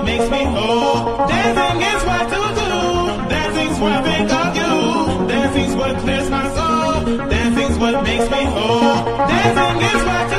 what makes me whole. Dancing is what to do. Dancing's what I think of you. Dancing's what clears my soul. Dancing's what makes me whole. Dancing is what to do.